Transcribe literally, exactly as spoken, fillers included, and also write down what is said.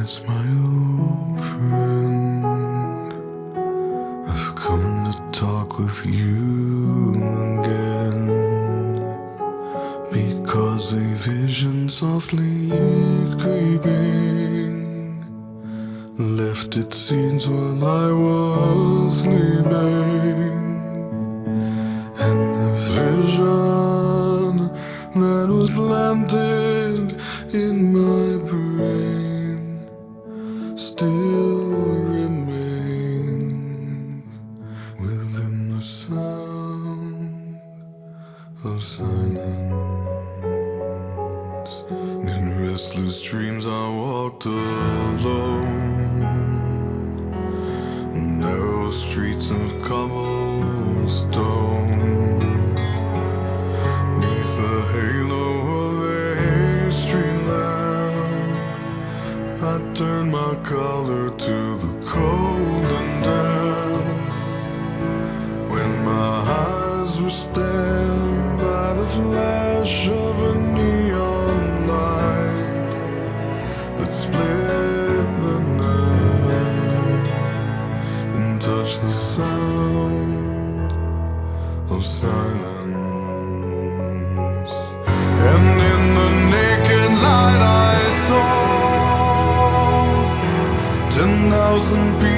miss my old friend. I've come to talk with you again, because a vision softly creeping left its seeds while I was sleeping. And the vision that was planted in my brain still remains within the sound of silence. In restless dreams I walked alone, narrow streets of cobblestone, neath the halo of a street lamp. I turned my collar to the cold and damp, when my eyes were stabbed by the flash of a neon light that split the night and touched the sound of silence. And in the naked light I saw ten thousand people